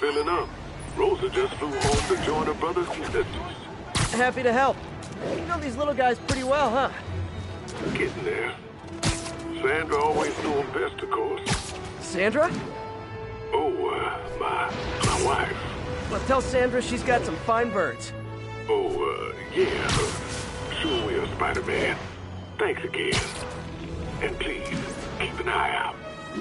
filling up. Rosa just flew home to join her brothers and sisters. Happy to help. You know these little guys pretty well, huh? Getting there. Sandra always knew them best, of course. Sandra? Oh, my wife. Well, tell Sandra she's got some fine birds. Oh, yeah. Sure will, Spider-Man. Thanks again. And please, keep an eye out.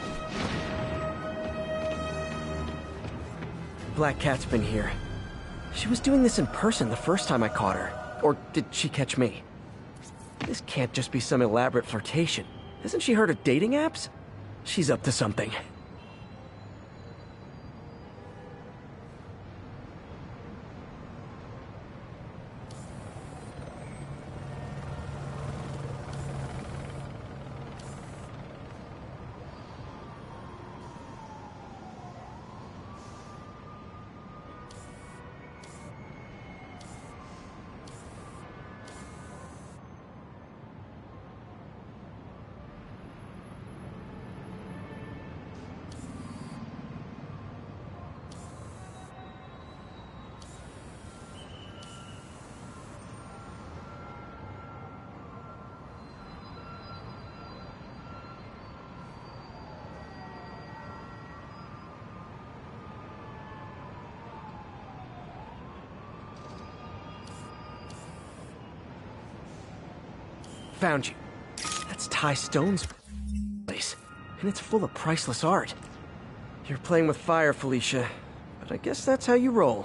Black Cat's been here. She was doing this in person the first time I caught her. Or did she catch me? This can't just be some elaborate flirtation. Hasn't she heard of dating apps? She's up to something. Found you. That's Ty Stone's place, and it's full of priceless art. You're playing with fire, Felicia, but I guess that's how you roll.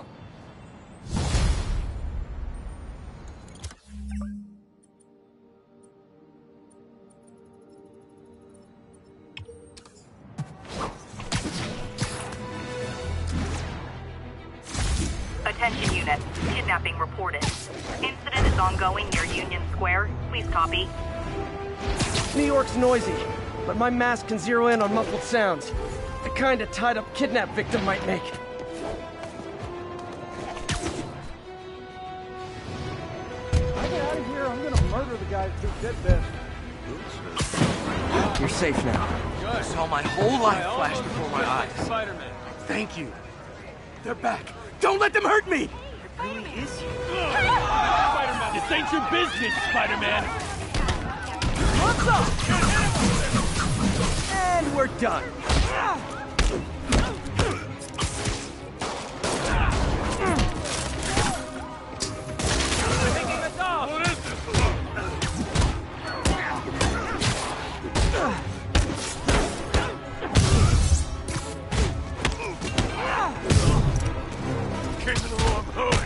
Attention unit. Kidnapping reported. Incident is ongoing near Union Square. Please copy. New York's noisy, but my mask can zero in on muffled sounds. The kind a tied-up kidnap victim might make. I get out of here, I'm gonna murder the guys who did this. You're safe now. I saw my whole life flash before my eyes. Spider-Man. Thank you. They're back. Don't let them hurt me! Spider-Man, this ain't your business, Spider-Man. What's up? And we're done. Taking us off. What is this? Came to the wrong hood.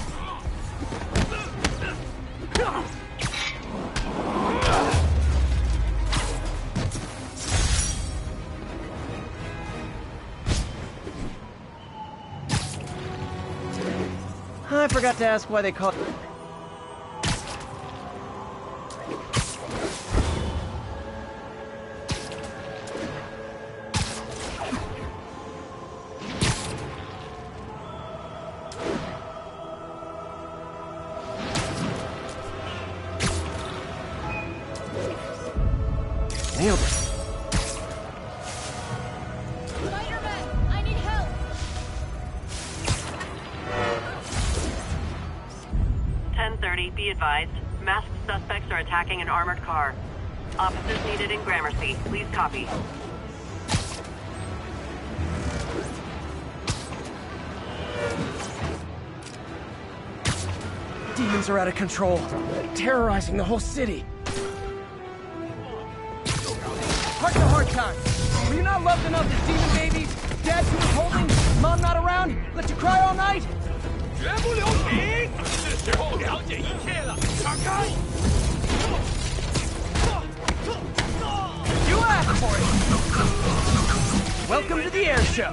I forgot to ask why they call it. Nailed it. Spider-Man, I need help! 10:30. Be advised. Masked suspects are attacking an armored car. Officers needed in Gramercy. Please copy. Demons are out of control, terrorizing the whole city. Heart to heart time. Were you not loved enough as demon babies? Dad who was holding, mom not around, let you cry all night? 绝不留情！是时候了解一切了。闪开！ You asked for it. Welcome to the air show.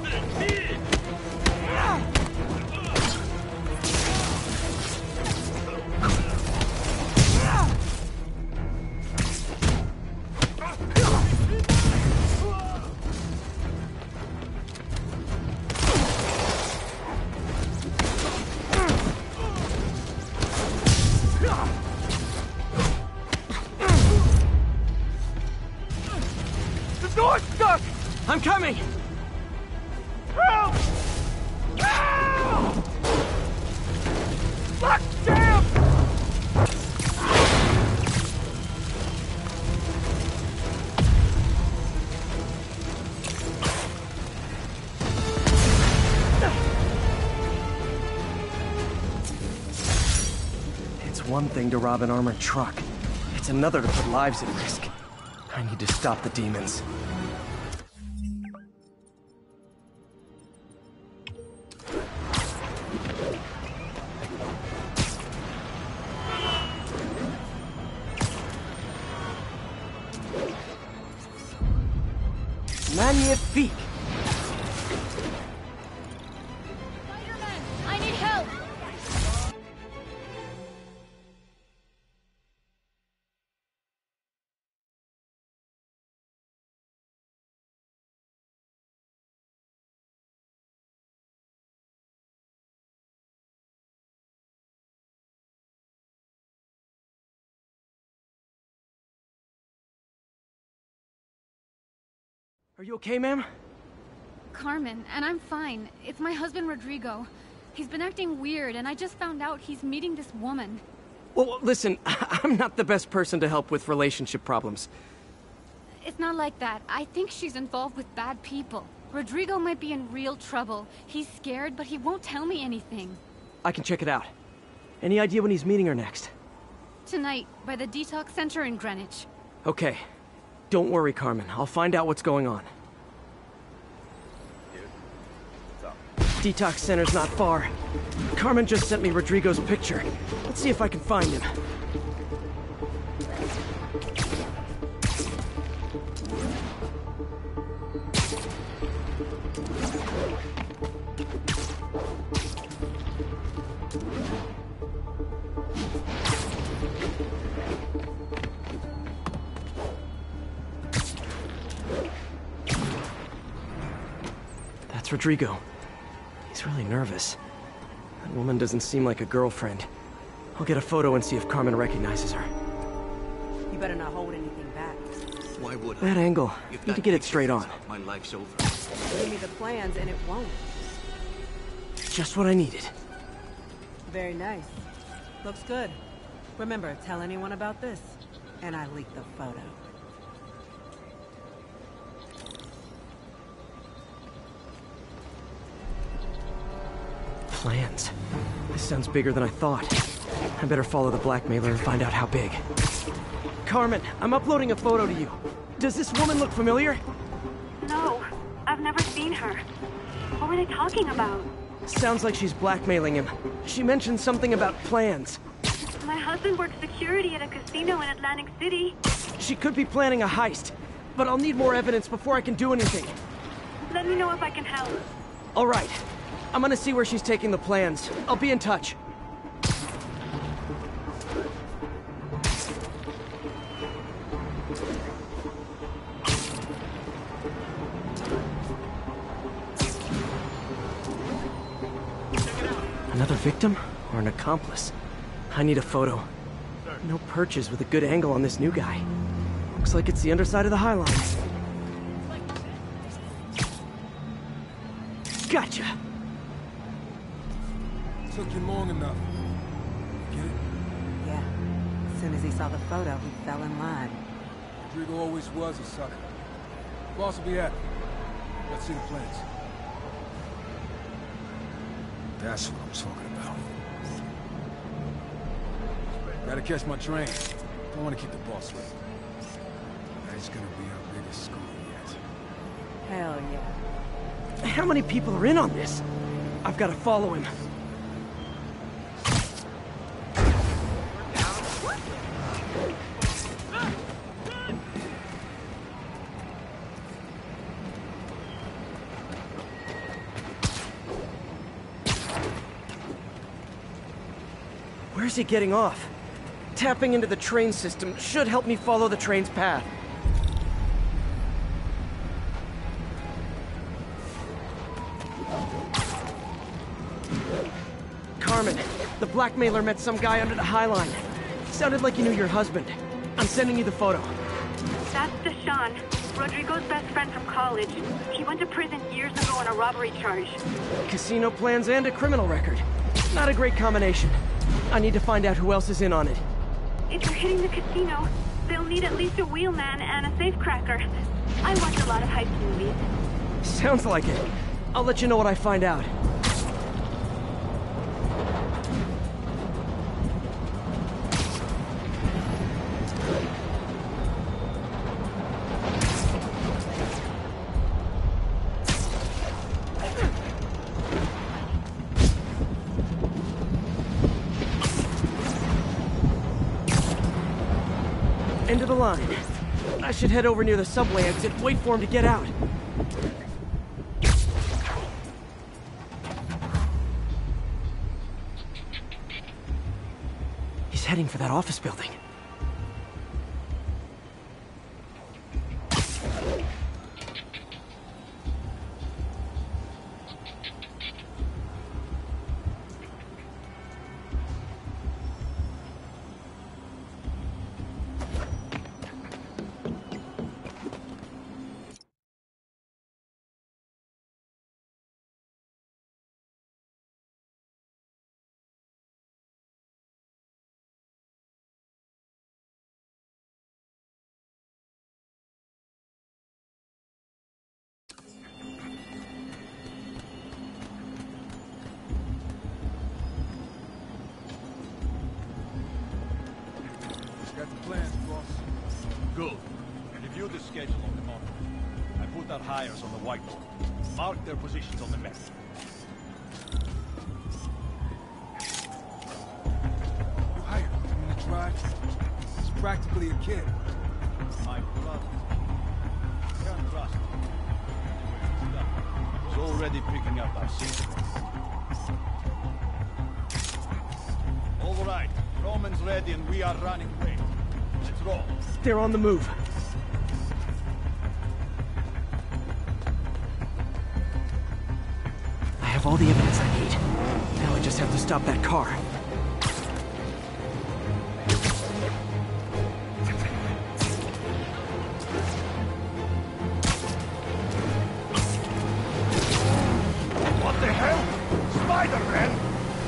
The door's stuck! I'm coming! Help! one thing to rob an armored truck. It's another to put lives at risk. I need to stop the demons. Magnifique! Spider-Man, I need help! Are you okay, ma'am? Carmen, and I'm fine. It's my husband, Rodrigo. He's been acting weird, and I just found out he's meeting this woman. Well, listen, I'm not the best person to help with relationship problems. It's not like that. I think she's involved with bad people. Rodrigo might be in real trouble. He's scared, but he won't tell me anything. I can check it out. Any idea when he's meeting her next? Tonight, by the detox center in Greenwich. Okay. Don't worry, Carmen. I'll find out what's going on. Detox center's not far. Carmen just sent me Rodrigo's picture. Let's see if I can find him. That's Rodrigo. He's really nervous. That woman doesn't seem like a girlfriend. I'll get a photo and see if Carmen recognizes her. You better not hold anything back. Why would I? That angle. If Need that to get it picture straight ends on. up, my life's over. Give me the plans and it won't. Just what I needed. Very nice. Looks good. Remember, tell anyone about this, and I leak the photo. Plans. This sounds bigger than I thought. I better follow the blackmailer and find out how big. Carmen, I'm uploading a photo to you. Does this woman look familiar? No, I've never seen her. What were they talking about? Sounds like she's blackmailing him. She mentioned something about plans. My husband works security at a casino in Atlantic City. She could be planning a heist, but I'll need more evidence before I can do anything. Let me know if I can help. All right. I'm gonna see where she's taking the plans. I'll be in touch. Another victim or an accomplice? I need a photo. No perches with a good angle on this new guy. Looks like it's the underside of the High Line. Gotcha! Took you long enough. Get it? Yeah. As soon as he saw the photo, he fell in line. Rodrigo always was a sucker. Boss will be happy. Let's see the plans. That's what I'm talking about. Gotta catch my train. Don't want to keep the boss waiting. That's gonna be our biggest score yet. Hell yeah. How many people are in on this? I've got to follow him. Where's he getting off? Tapping into the train system should help me follow the train's path. Carmen, the blackmailer met some guy under the High Line. Sounded like he knew your husband. I'm sending you the photo. That's Deshaun, Rodrigo's best friend from college. He went to prison years ago on a robbery charge. Casino plans and a criminal record. Not a great combination. I need to find out who else is in on it. If you're hitting the casino, they'll need at least a wheelman and a safecracker. I watch a lot of heist movies. Sounds like it. I'll let you know what I find out. End of the line. I should head over near the subway exit, wait for him to get out. He's heading for that office building. Got the plans, boss. Good. Review the schedule on the monitor. I put our hires on the whiteboard. Mark their positions on the map. You hired him to drive? He's practically a kid. My brother. Can't trust him. He's already picking up our signal. All right. Roman's ready and we are running late. Let's roll. They're on the move. I have all the evidence I need. Now I just have to stop that car. What the hell? Spider-Man!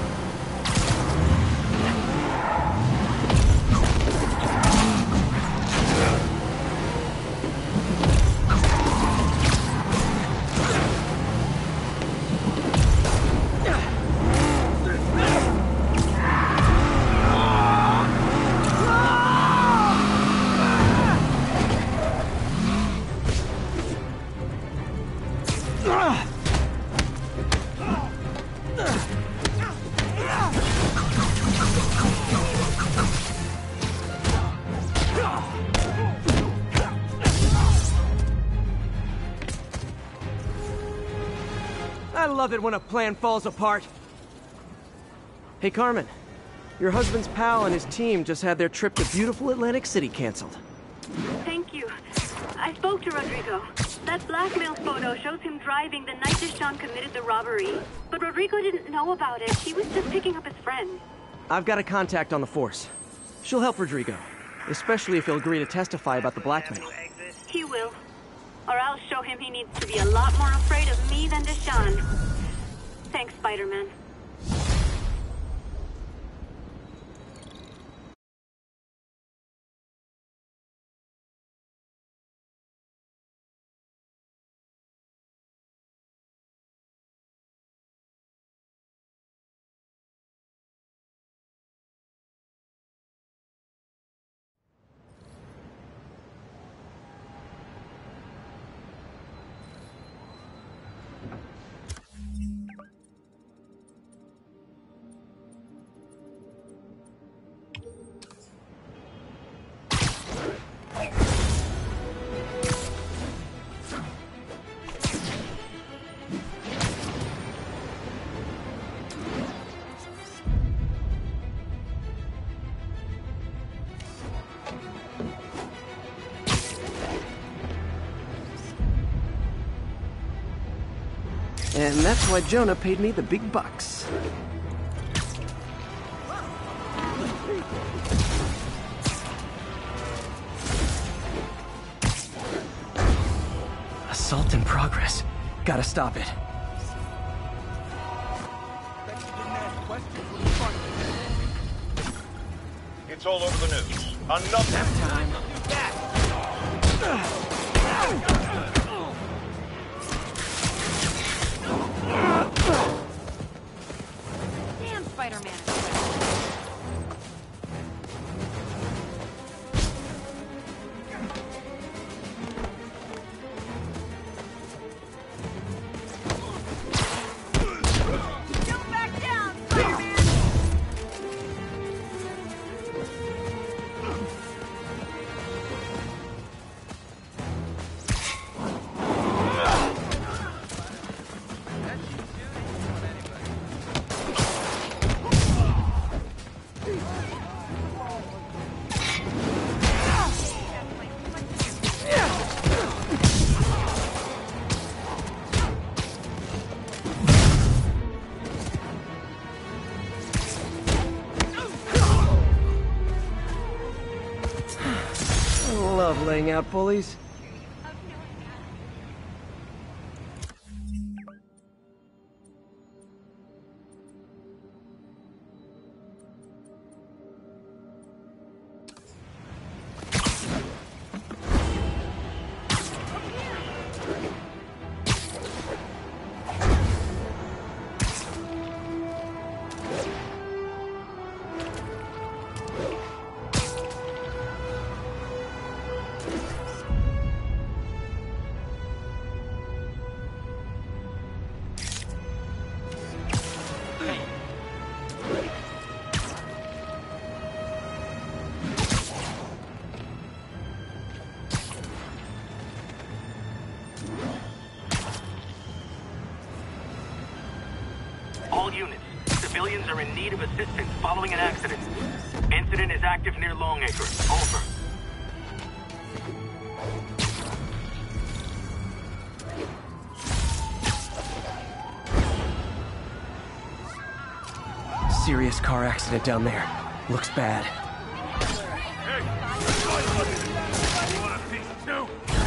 I love it when a plan falls apart. Hey, Carmen. Your husband's pal and his team just had their trip to beautiful Atlantic City canceled. Thank you. I spoke to Rodrigo. That blackmail photo shows him driving the night Deshawn committed the robbery. But Rodrigo didn't know about it. He was just picking up his friend. I've got a contact on the force. She'll help Rodrigo, especially if he'll agree to testify about the blackmail. He will. Or I'll show him he needs to be a lot more afraid of me than Deshawn. Thanks, Spider-Man. And that's why Jonah paid me the big bucks. Assault in progress. Gotta stop it. It's all over the news. Another Time. Damn, Spider-Man. Jump back down, Spider-Man! love laying out bullies. All units, civilians are in need of assistance following an accident. Incident is active near Longacre. Over. Serious car accident down there. Looks bad. You want a piece too?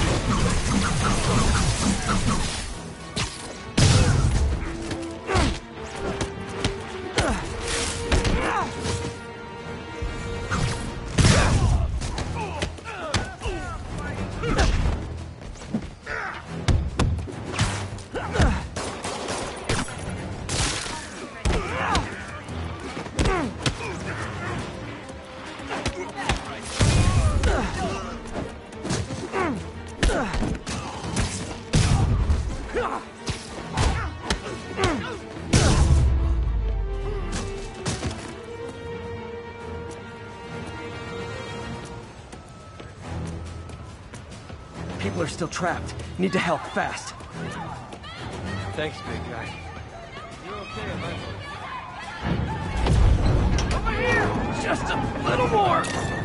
People are still trapped. Need to help fast. Thanks, big guy. You're okay, man. Over here! Just a little more!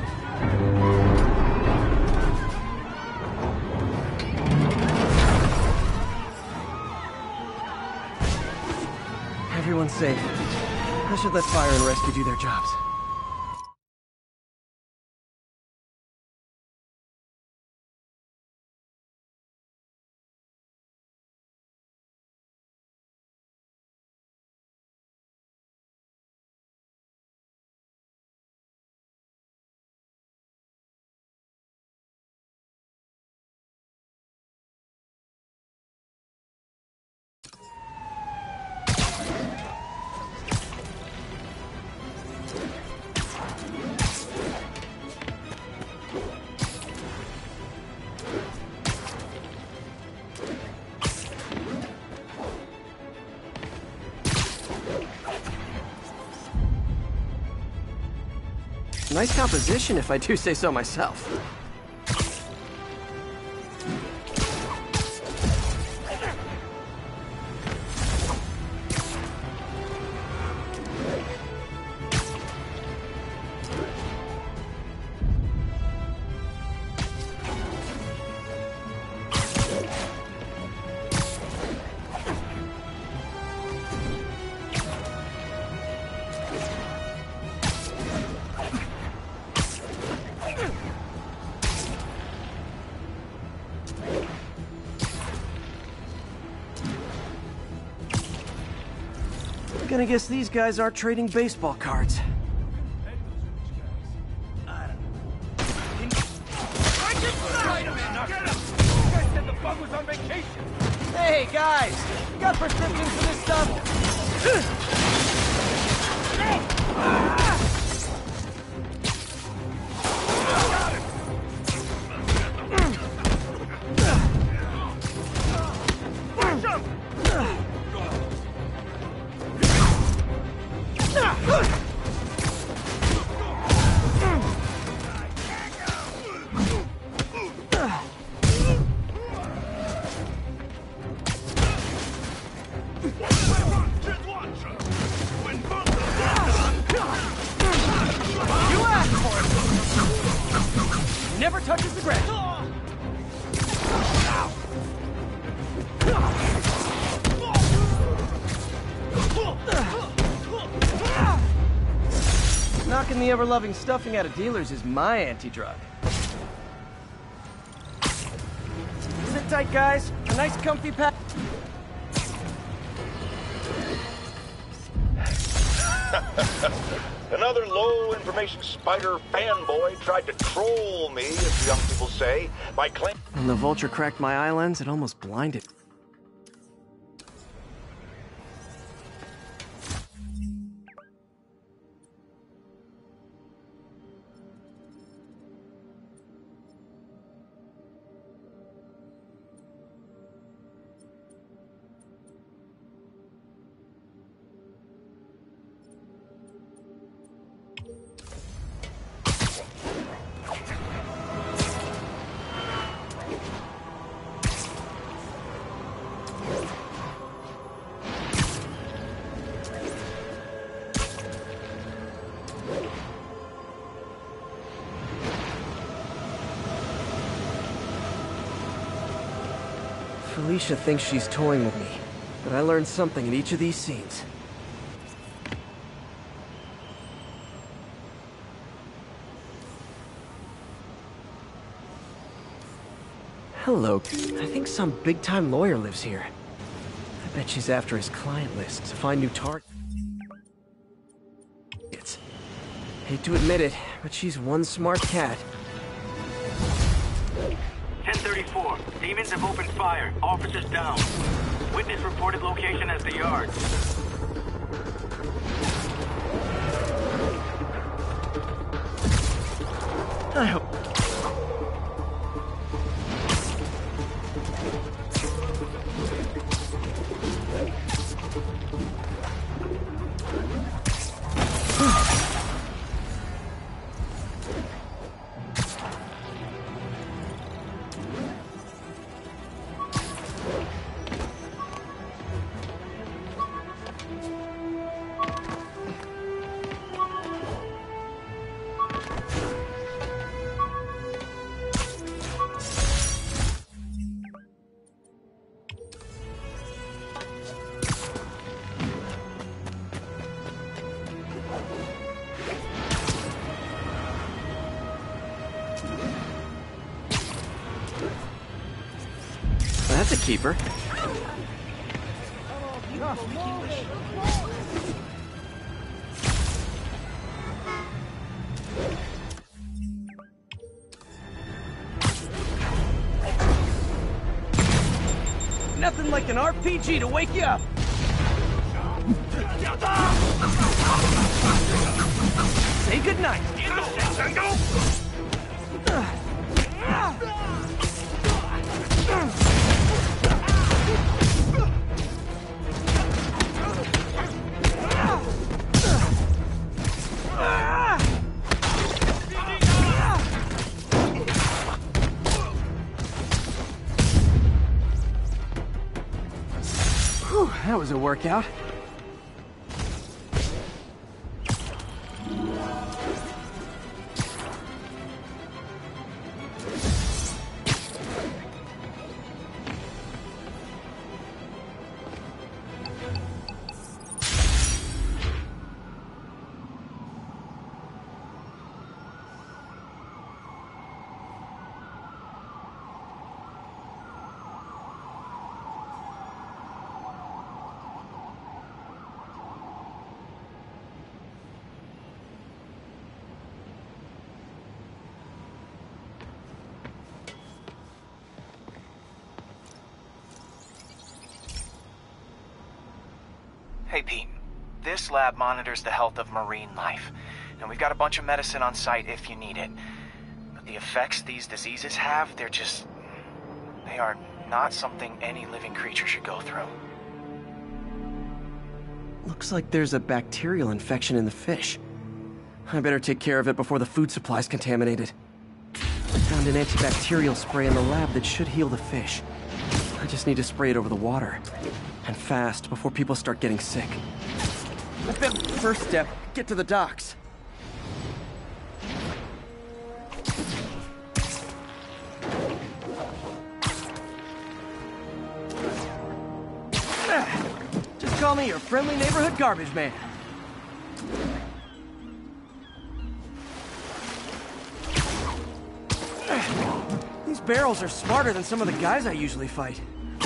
Everyone's safe. I should let fire and rescue do their jobs. Nice composition, if I do say so myself. Gonna guess these guys aren't trading baseball cards. Hey guys, you got prescriptions for this stuff? Never touches the ground. Knocking the ever-loving stuffing out of dealers is my anti-drug. tight, guys. A nice comfy pack. Another low-information spider fanboy tried to troll me, as the young people say, by claiming... When the vulture cracked my eye lens, it almost blinded. Felicia thinks she's toying with me, but I learned something in each of these scenes. Hello. I think some big-time lawyer lives here. I bet she's after his client list to find new targets. Hate to admit it, but she's one smart cat. 1034. Demons have opened fire. Officers down. Witness reported location as the yard. I hope... That's a keeper. Nothing like an RPG to wake you up. Say goodnight. Whew, that was a workout. Hey Pete, this lab monitors the health of marine life, and we've got a bunch of medicine on site if you need it. But the effects these diseases have, they are not something any living creature should go through. Looks like there's a bacterial infection in the fish. I better take care of it before the food supply's contaminated. I found an antibacterial spray in the lab that should heal the fish. I just need to spray it over the water. And fast, before people start getting sick. I bet first step, get to the docks. Just call me your friendly neighborhood garbage man. These barrels are smarter than some of the guys I usually fight.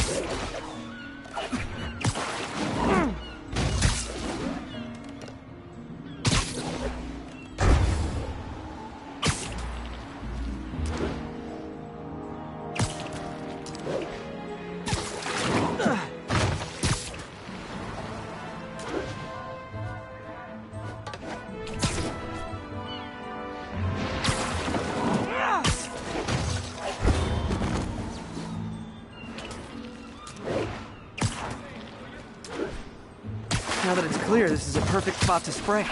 Now that it's clear, this is a perfect spot to spray.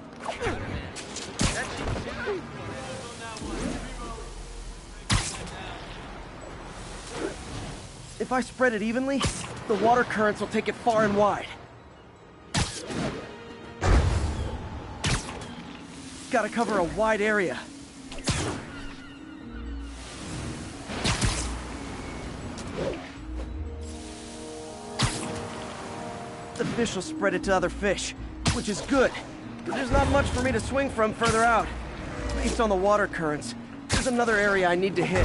If I spread it evenly, the water currents will take it far and wide. Gotta cover a wide area. The fish will spread it to other fish, which is good. But there's not much for me to swing from further out. Based on the water currents, there's another area I need to hit.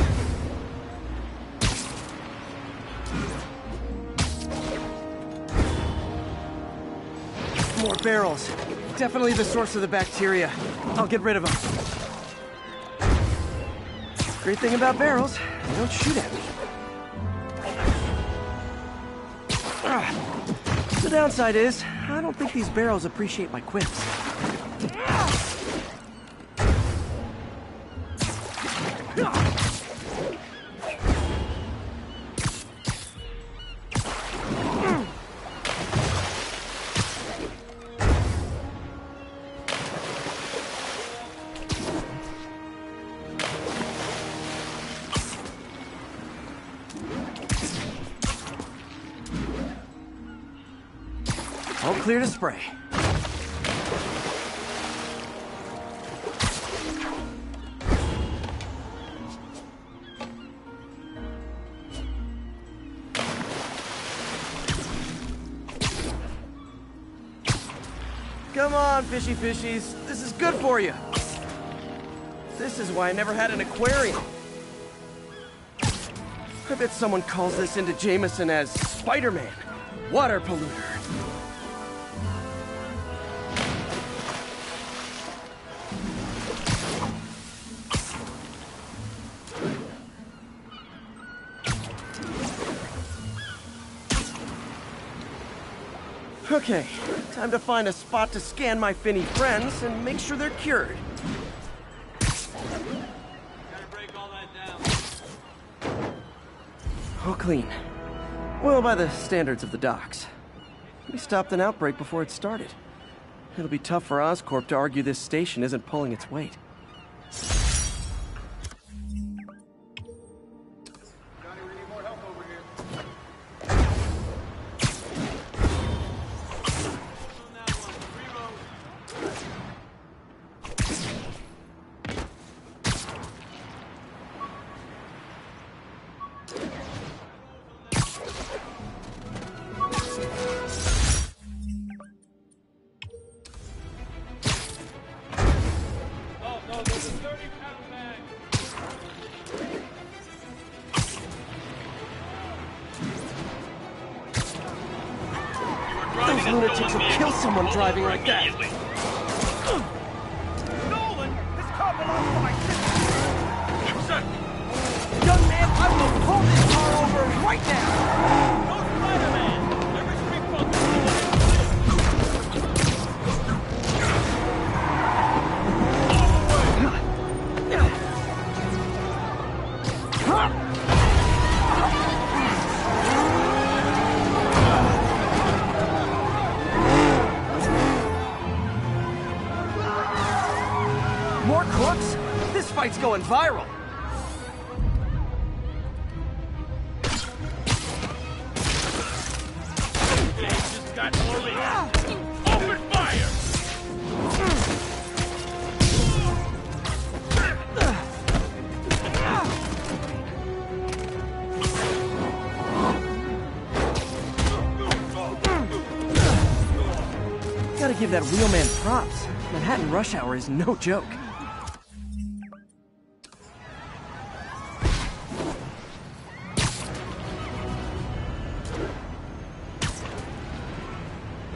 More barrels. Definitely the source of the bacteria. I'll get rid of them. Great thing about barrels, they don't shoot at me. The downside is, I don't think these barrels appreciate my quips. All clear to spray. Come on, fishy fishies. This is good for you. This is why I never had an aquarium. I bet someone calls this into Jameson as Spider-Man, water polluter. Okay, time to find a spot to scan my finny friends and make sure they're cured. All clean. Well, by the standards of the docks. We stopped an outbreak before it started. It'll be tough for Oscorp to argue this station isn't pulling its weight. Those lunatics will kill someone driving like that. Nolan, this car belongs to my sister. Young man, I will pull this car over right now. No Spider-Man. Every street punk More crooks? This fight's going viral. just got more leads. Open fire! Gotta give that wheelman props. Manhattan rush hour is no joke.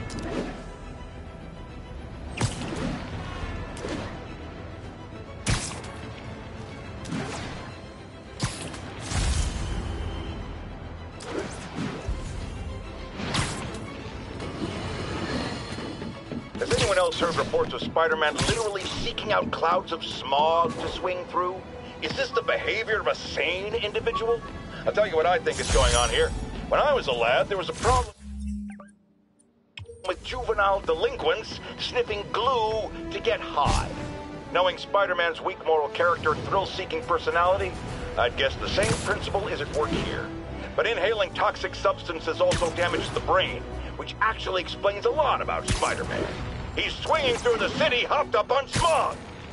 Has anyone else heard reports of Spider-Man literally seeking out clouds of smog to swing through? Is this the behavior of a sane individual? I'll tell you what I think is going on here. When I was a lad, there was a problem with juvenile delinquents sniffing glue to get high. Knowing Spider-Man's weak moral character and thrill-seeking personality, I'd guess the same principle is at work here. But inhaling toxic substances also damages the brain, which actually explains a lot about Spider-Man. He's swinging through the city hopped up on smog.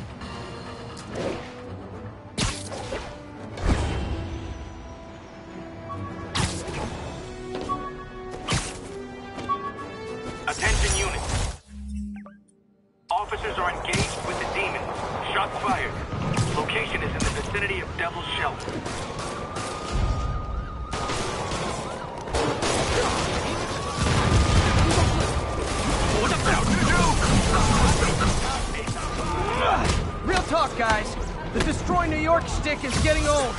Attention units. Officers are engaged with the demon. Shots fired. Location is in the vicinity of Devil's Shelter. What about you? Real talk, guys. The Destroy New York shtick is getting old.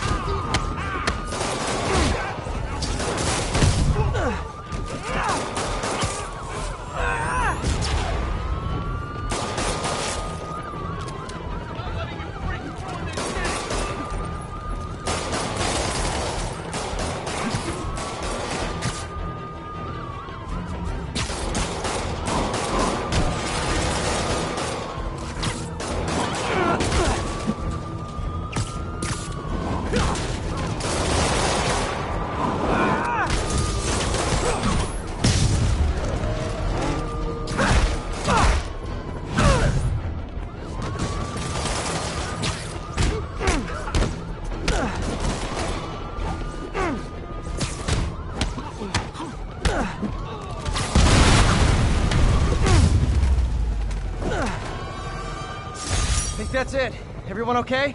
That's it. Everyone okay?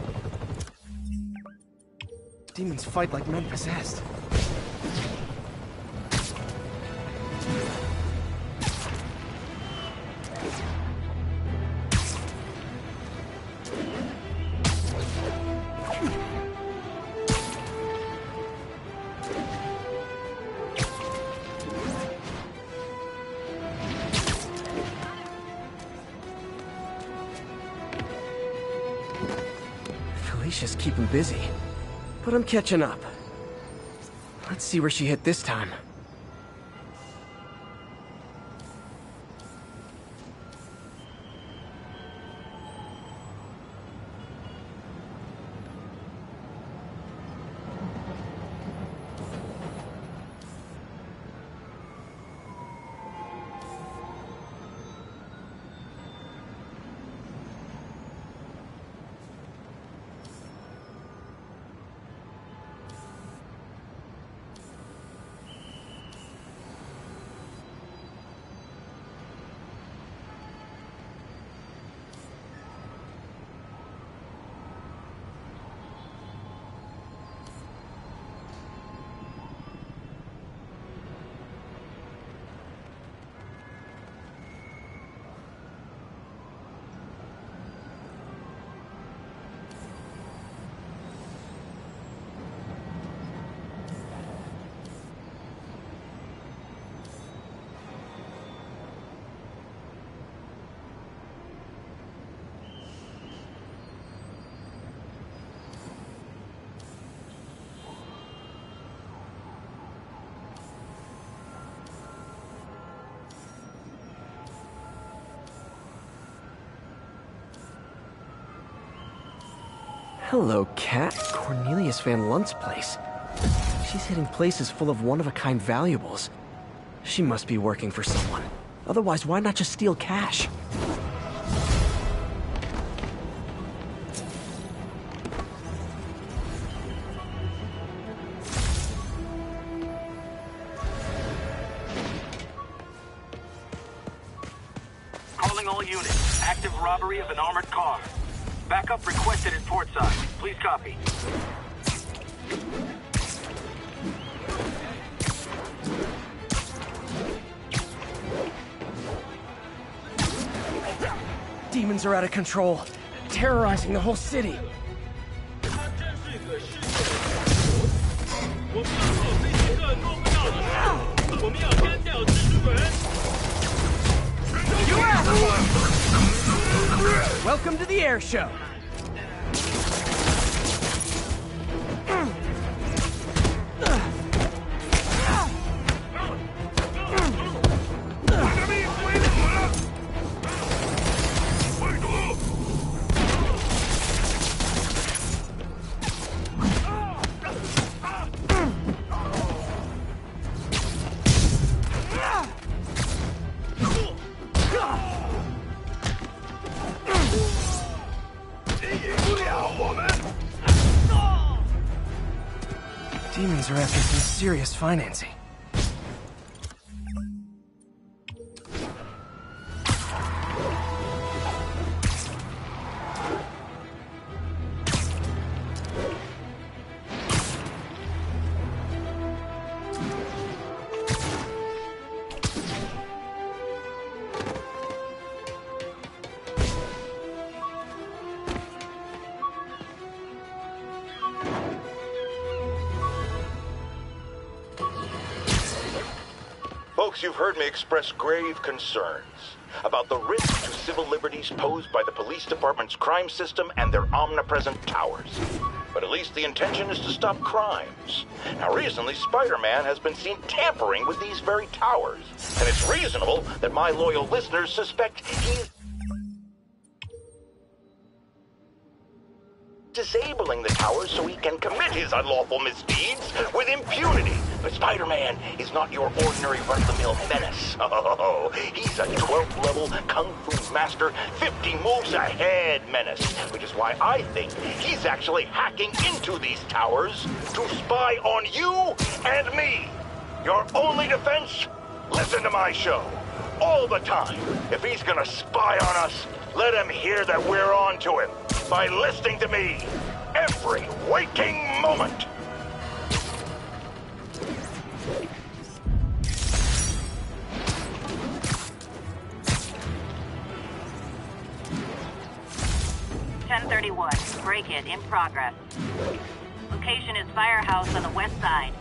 Demons fight like men possessed. Felicia's keeping busy, but I'm catching up. Let's see where she hit this time. Hello, Cat. Cornelius Van Lunt's place. She's hitting places full of one-of-a-kind valuables. She must be working for someone. Otherwise, why not just steal cash? Calling all units. Active robbery of an armored car. Backup requested at Portside. Please copy. Demons are out of control, terrorizing the whole city. Welcome to the air show. Demons are after some serious financing. Folks, you've heard me express grave concerns about the risk to civil liberties posed by the police department's crime system and their omnipresent towers. But at least the intention is to stop crimes. Now, recently, Spider-Man has been seen tampering with these very towers, and it's reasonable that my loyal listeners suspect he's disabling the towers so he can commit his unlawful misdeeds with impunity. But Spider-Man is not your ordinary run-of-the-mill menace. Oh, he's a 12th level Kung Fu master, 50 moves ahead menace, which is why I think he's actually hacking into these towers to spy on you and me. Your only defense? Listen to my show. All the time. If he's gonna spy on us, let him hear that we're on to him by listening to me every waking moment. .31, break-it in progress. Location is Firehouse on the west side.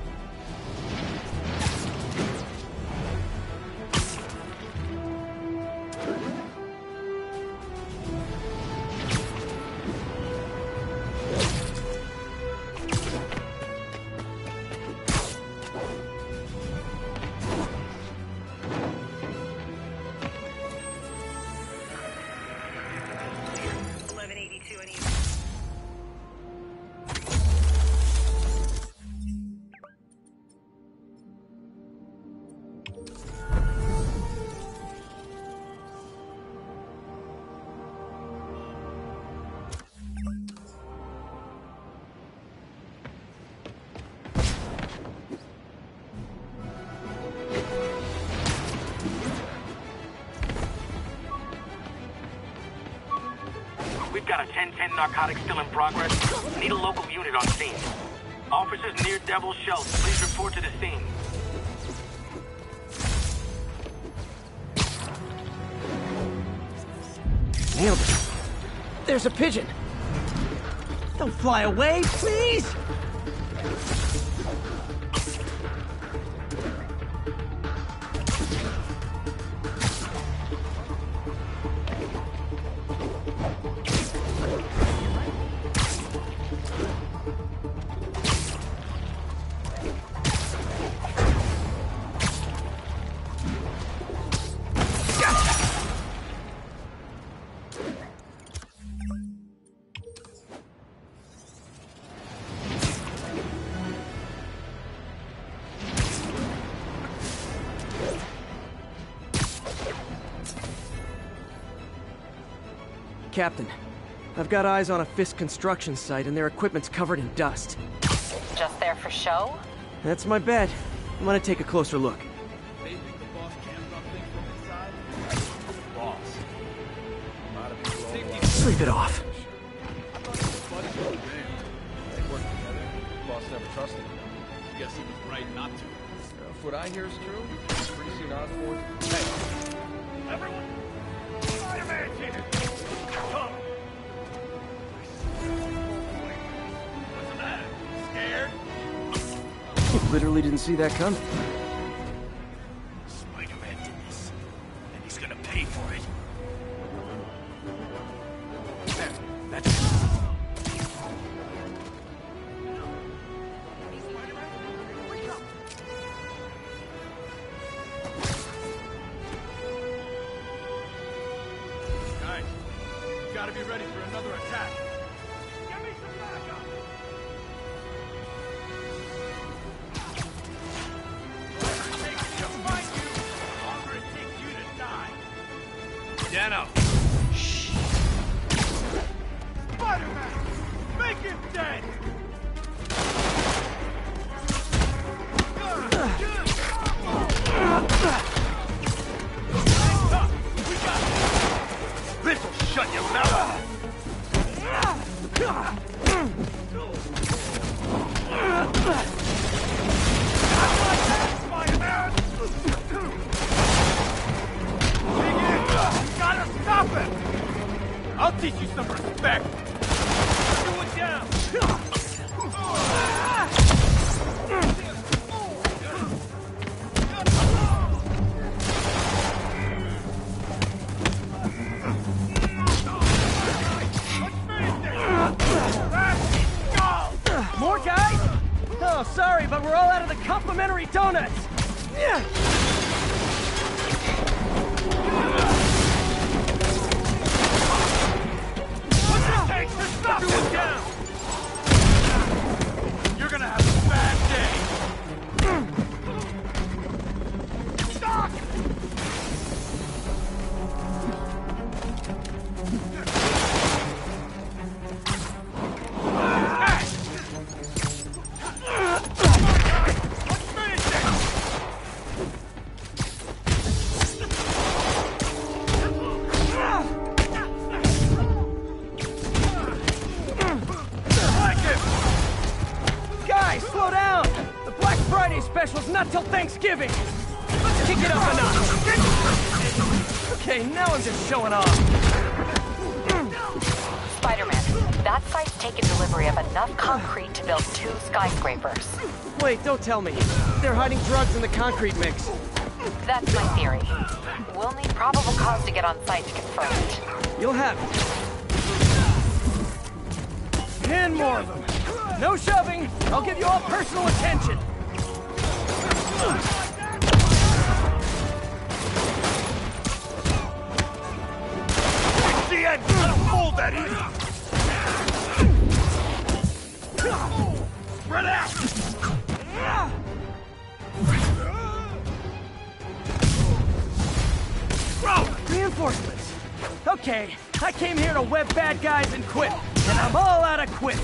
We've got a 10-10 narcotics still in progress. Need a local unit on scene. Officers near Devil's Shelter, please report to the scene. Nailed it. There's a pigeon. Don't fly away, please! Captain, I've got eyes on a Fisk construction site and their equipment's covered in dust. Just there for show? That's my bet. I'm gonna take a closer look. They think the boss cammed up things from inside? Boss. A lot of people all Sleep it off. I thought he was buddies with the man. They worked together. The boss never trusted him. Guess he was right not to. If what I hear is true, pretty soon Osborn... Hey! Everyone! Spider-Man's here! Literally didn't see that coming. Spider-Man did this, and he's gonna pay for it. There, that's it. Guys, you gotta be ready for another attack. Give me some backup! Dano! Shh! Spider-Man! Make him dead! We got it! This'll shut your mouth! Gotta stop it! I'll teach you some respect! Do it down! More guys? Oh, sorry, but we're all out of the complimentary donuts! Takes to stop everyone down! You're gonna have a bad day! Stop! Let's finish it! Guys, slow down! The Black Friday special's not till Thanksgiving! Let's kick it up a notch! Okay, now I'm just showing off. Spider-Man, that site's taken delivery of enough concrete to build 2 skyscrapers. Wait, don't tell me. They're hiding drugs in the concrete mix. That's my theory. We'll need probable cause to get on site to confirm it. You'll have it. 10 more of them. No shoving. I'll give you all personal attention. It's the end! I don't fold that easy! Spread out! Reinforcements. Okay, I came here to web bad guys and quit, and I'm all out of quit.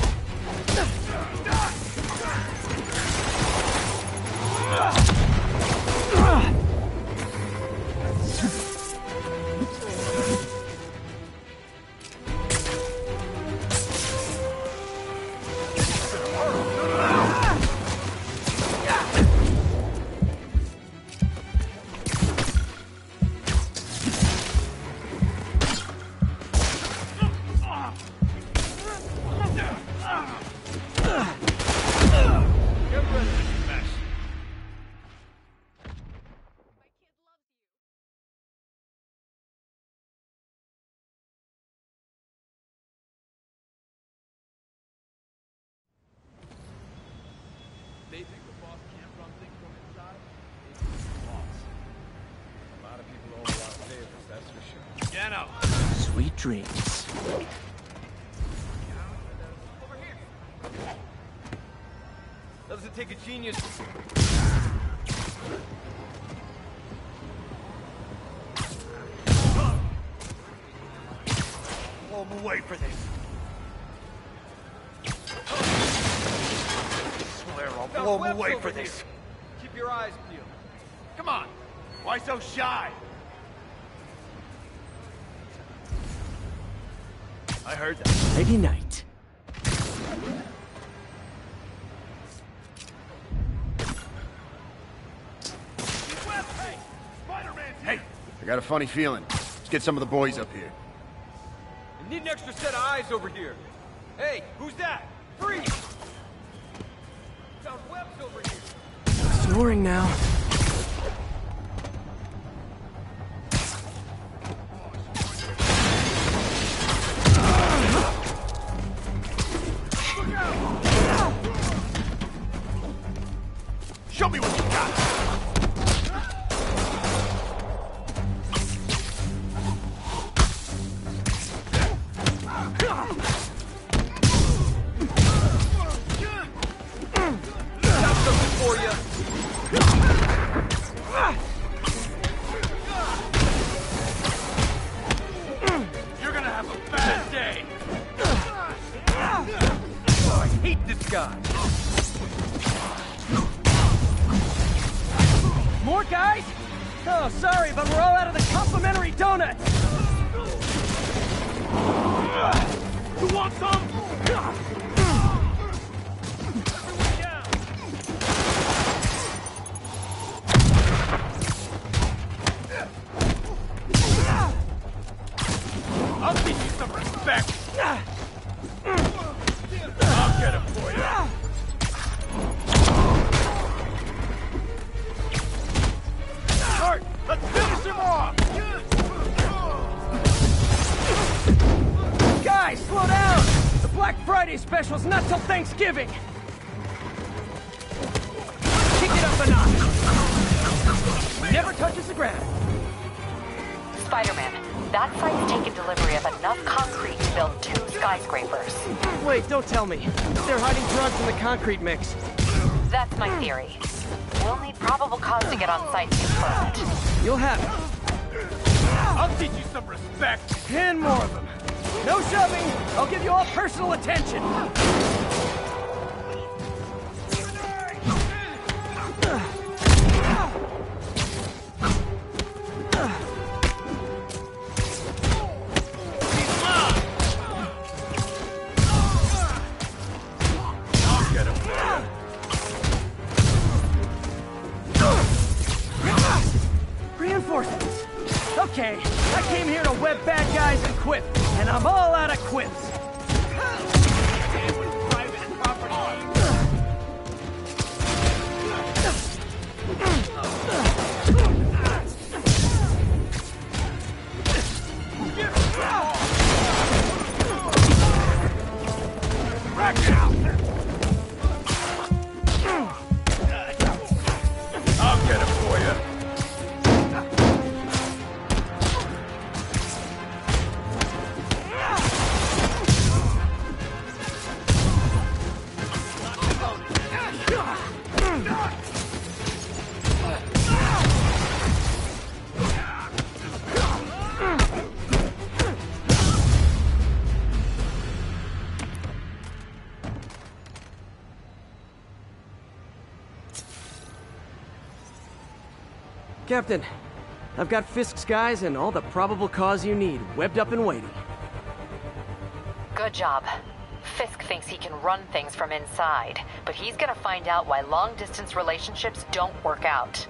They think the boss can't run things from inside. They think the boss. A lot of people owe a lot of favors, that's for sure. Dano! Sweet dreams. Over here! Doesn't take a genius. Blow him away for this. I'll blow him away for this. Keep your eyes peeled. Come on. Why so shy? I heard that. Nighty night. Hey, I got a funny feeling. Let's get some of the boys up here. I need an extra set of eyes over here. Hey, who's that? Freeze! Found weapons. Snoring now. Show me what you got! Got something for you. You're gonna have a bad day! Oh, I hate this guy. More guys? Oh, sorry, but we're all out of the complimentary donuts. You want some? I'll teach you some respect. I'll get him for you. Art, let's finish him off. Guys, slow down! The Black Friday special's not till Thanksgiving. Kick it up a notch. Never touches the ground. Spider-Man, that site's taken delivery of enough concrete to build 2 skyscrapers. Wait, don't tell me. They're hiding drugs in the concrete mix. That's my theory. We'll need probable cause to get on site to confirm it. You'll have it. I'll teach you some respect. 10 more of them. No shoving. I'll give you all personal attention. I'll get him for you. Reinforcements. Okay, I came here to web bad guys and quip, and I'm all out of quips. Rack it out. I'll get him for you. Captain, I've got Fisk's guys and all the probable cause you need, webbed up and waiting. Good job. Fisk thinks he can run things from inside, but he's gonna find out why long-distance relationships don't work out.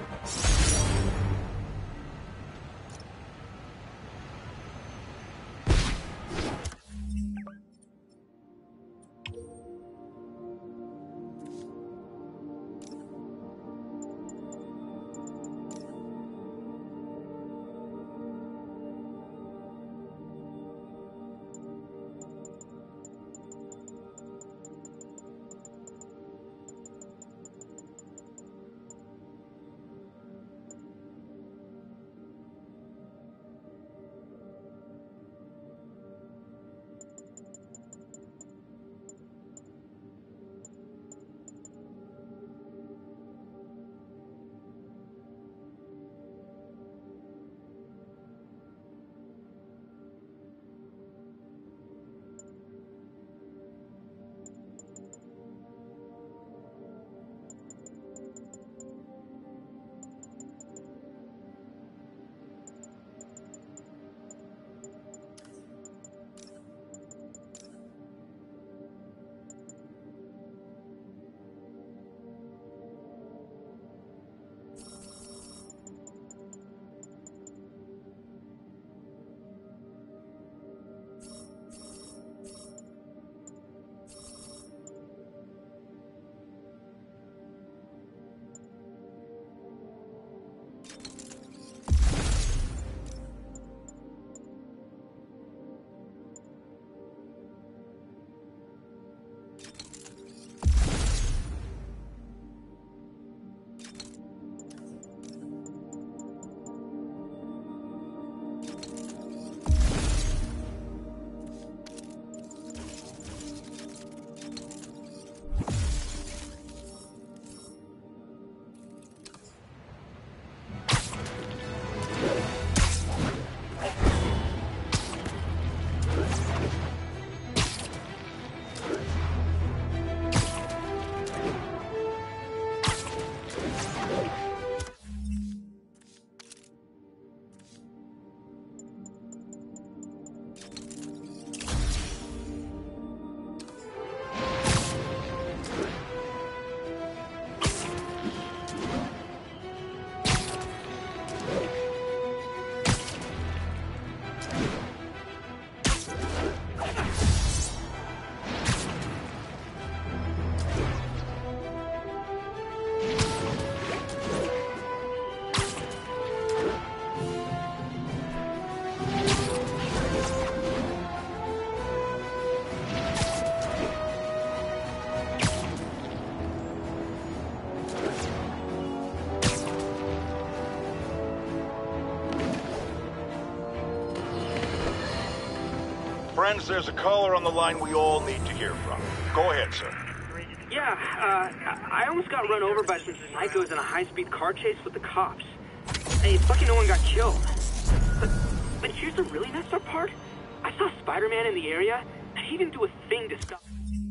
Friends, there's a caller on the line we all need to hear from. Go ahead, sir. Yeah, I almost got run over by some psychos in a high-speed car chase with the cops. Hey, fucking no one got killed. But here's the really messed up part. I saw Spider-Man in the area, and he didn't do a thing to stop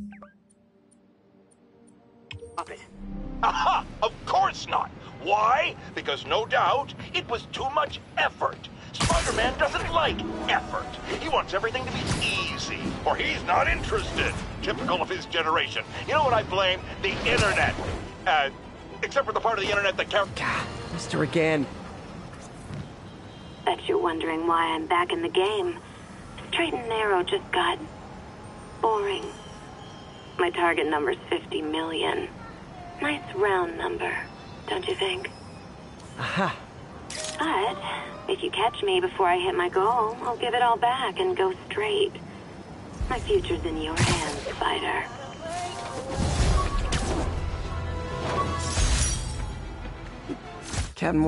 it. Aha! Of course not! Why? Because no doubt, it was too much effort. Spider-Man doesn't like effort. He wants everything to be easy, or he's not interested. Typical of his generation. You know what I blame? The internet. Except for the part of the internet that counts. God, Mr. again. Bet you're wondering why I'm back in the game. Straight and narrow just got boring. My target number's 50 million. Nice round number, don't you think? Aha. But if you catch me before I hit my goal, I'll give it all back and go straight. My future's in your hands, Spider. Captain.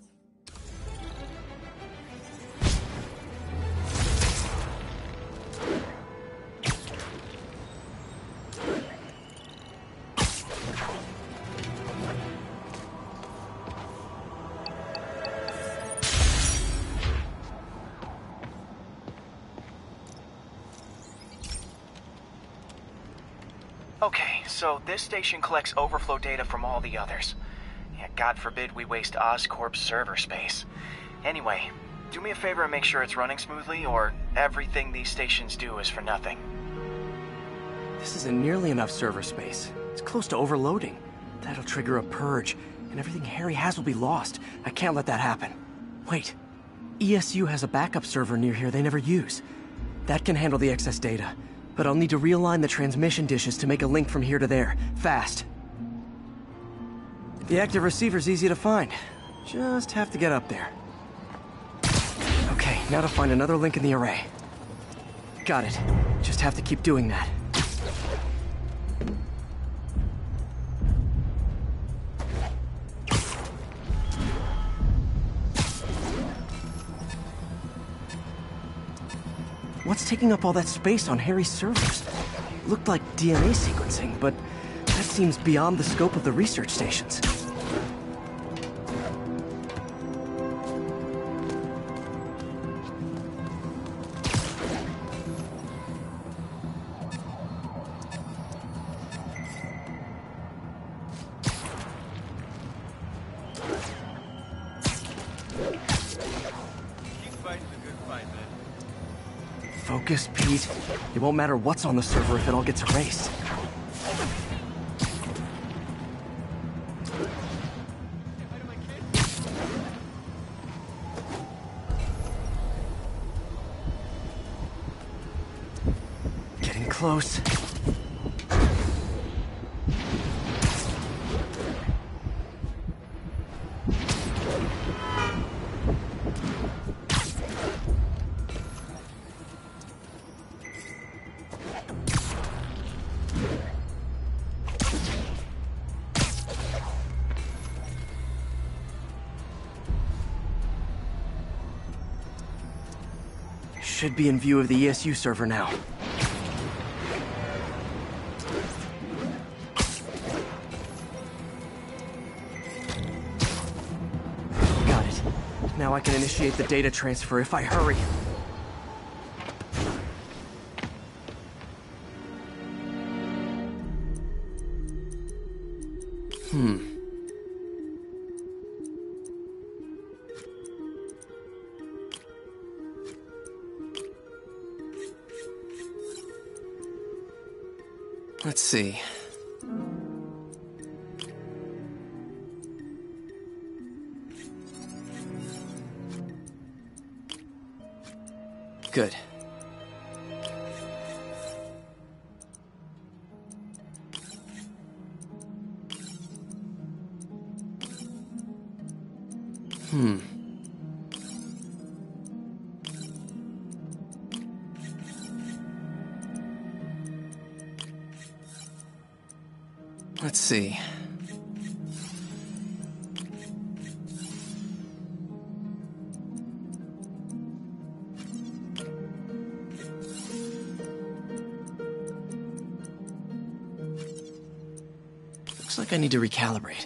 Okay, so this station collects overflow data from all the others. Yeah, God forbid we waste Oscorp's server space. Anyway, do me a favor and make sure it's running smoothly, or everything these stations do is for nothing. This isn't nearly enough server space. It's close to overloading. That'll trigger a purge, and everything Harry has will be lost. I can't let that happen. Wait. ESU has a backup server near here they never use. That can handle the excess data. But I'll need to realign the transmission dishes to make a link from here to there, fast. The active receiver's easy to find. Just have to get up there. Okay, now to find another link in the array. Got it. Just have to keep doing that. What's taking up all that space on Harry's servers? Looked like DNA sequencing, but that seems beyond the scope of the research stations. Focus, Pete. It won't matter what's on the server if it all gets erased. Getting close. Should be in view of the ESU server now. Got it. Now I can initiate the data transfer if I hurry. Let's see. Good. Let's see. like I need to recalibrate.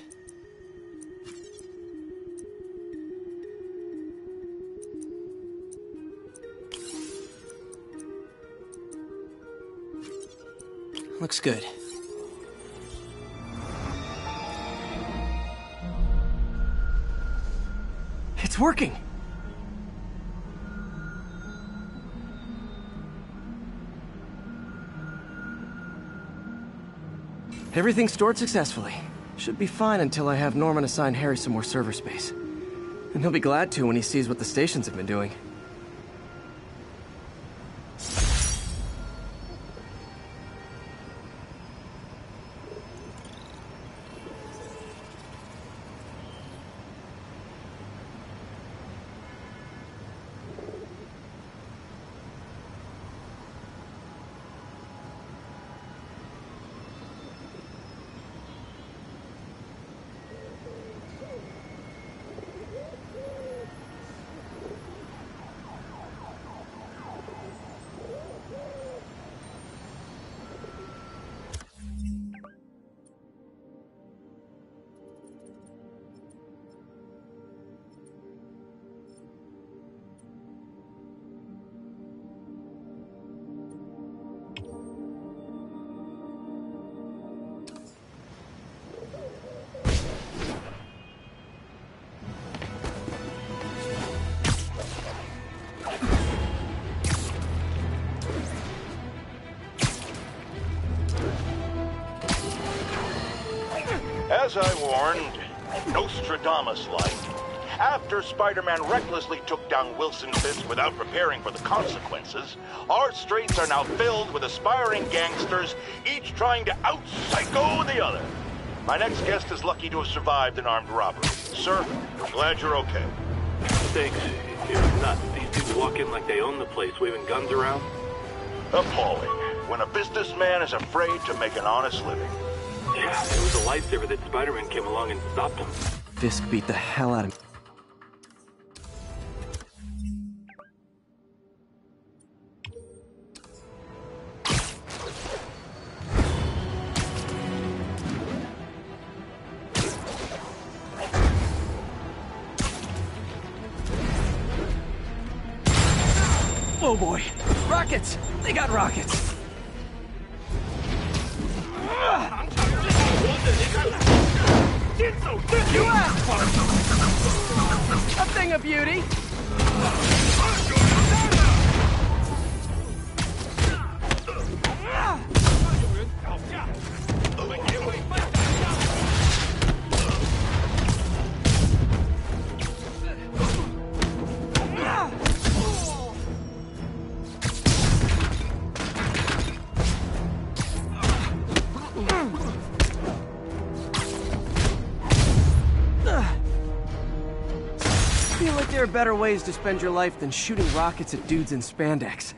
Looks good. It's working! Everything's stored successfully. Should be fine until I have Norman assign Harry some more server space. And he'll be glad to when he sees what the stations have been doing. As I warned, Nostradamus-like, after Spider-Man recklessly took down Wilson Fisk without preparing for the consequences, our streets are now filled with aspiring gangsters, each trying to out-psycho the other. My next guest is lucky to have survived an armed robbery. Sir, we're glad you're okay. Thanks. If not, these dudes walk in like they own the place, waving guns around. Appalling. When a businessman is afraid to make an honest living. Yeah, it was a lifesaver that Spider-Man came along and stopped him. Fisk beat the hell out of me. Oh boy! Rockets! They got rockets! You asked for it! A thing of beauty! I feel like there are better ways to spend your life than shooting rockets at dudes in spandex.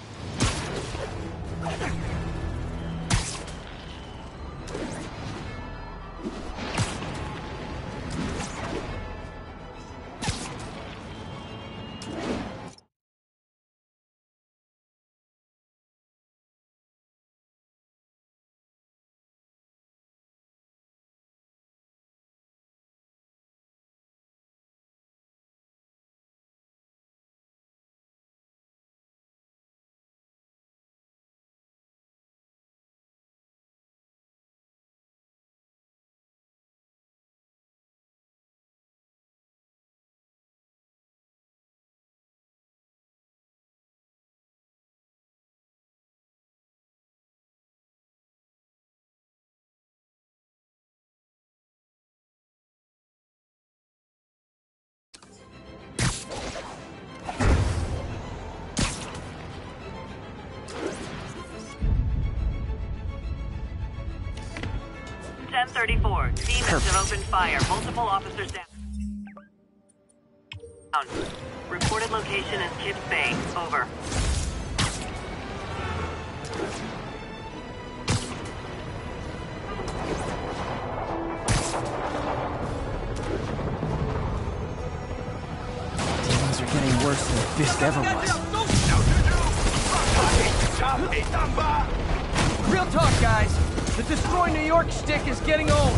.34. Demons have opened fire. Multiple officers down. Reported location is Kips Bay. Over. Demons are getting worse than Fisk ever was. Real talk, guys. The Destroy New York shtick is getting old.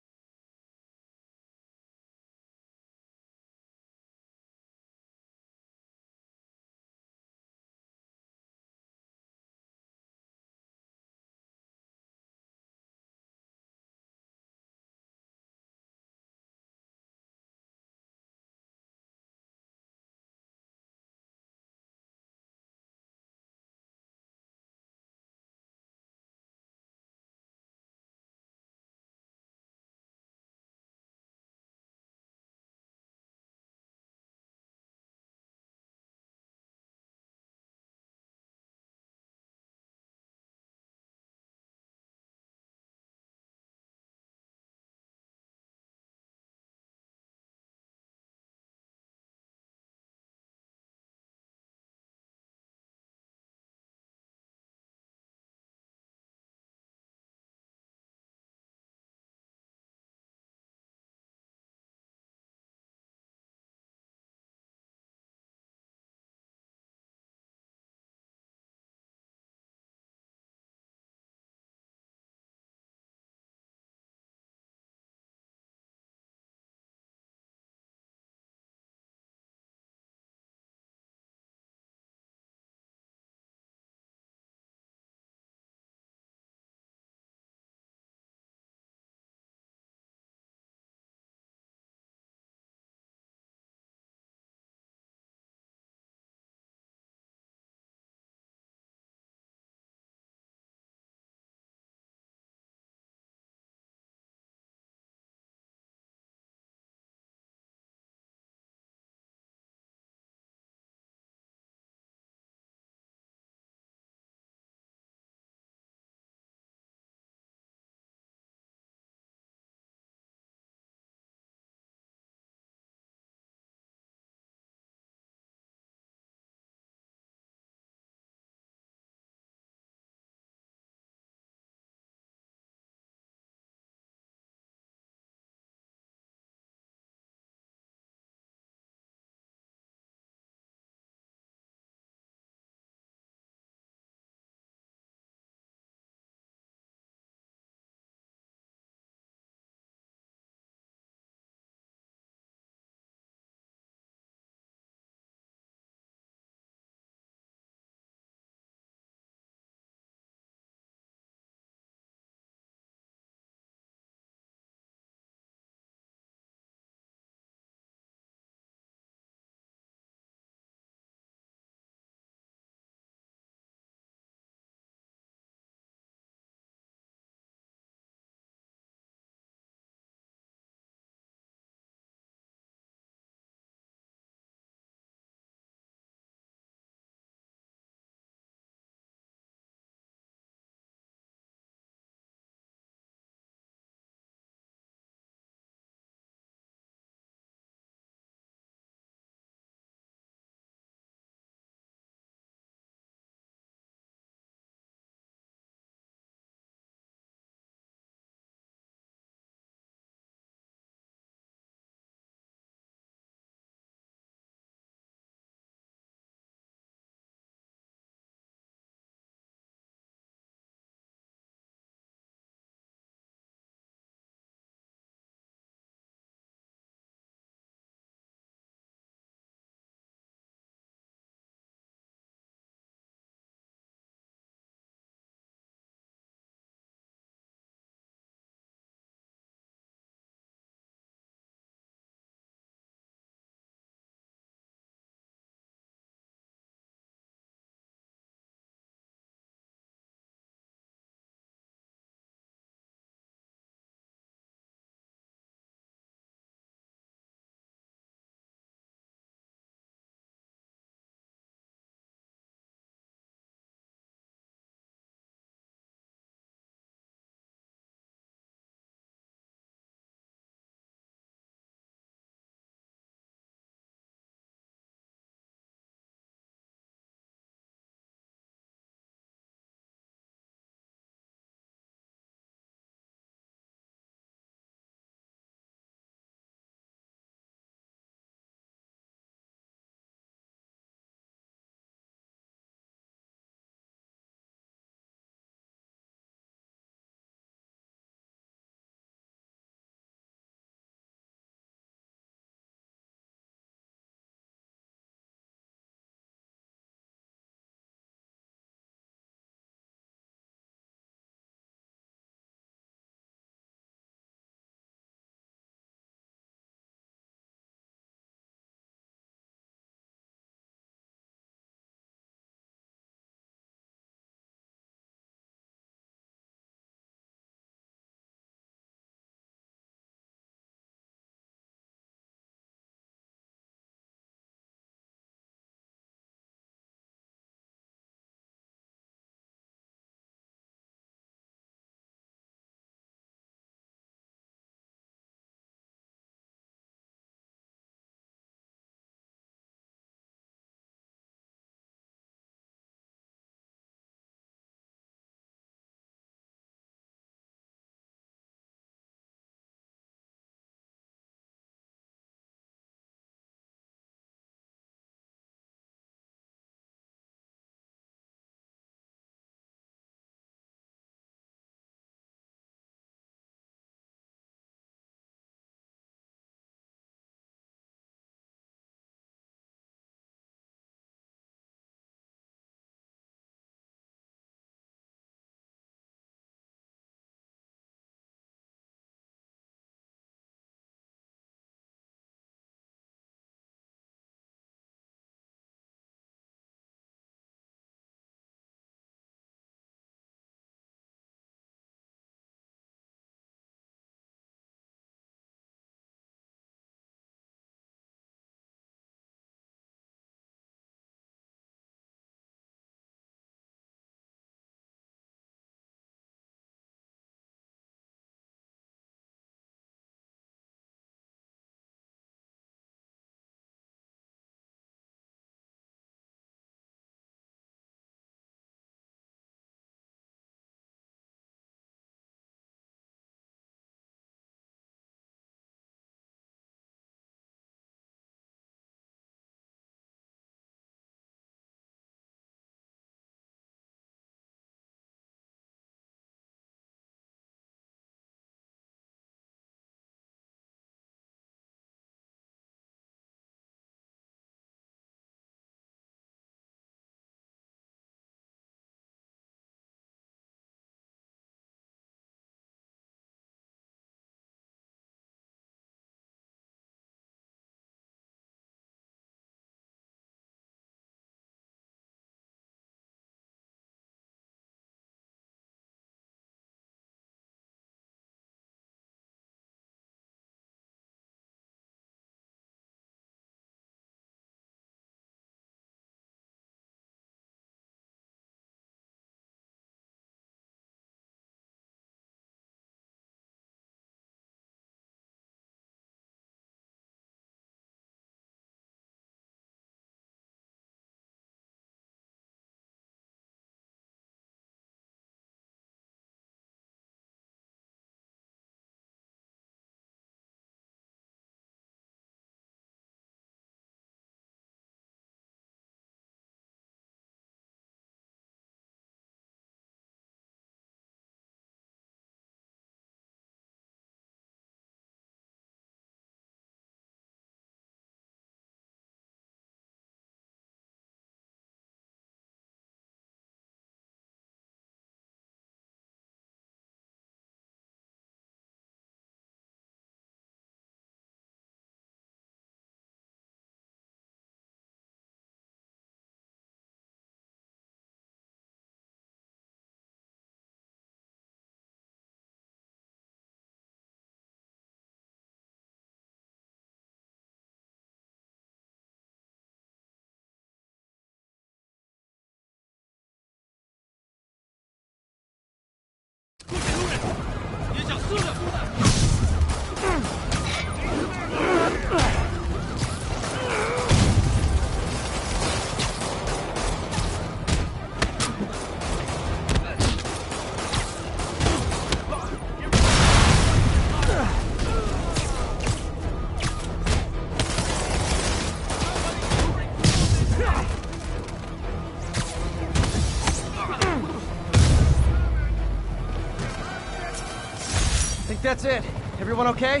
that's it. Everyone okay?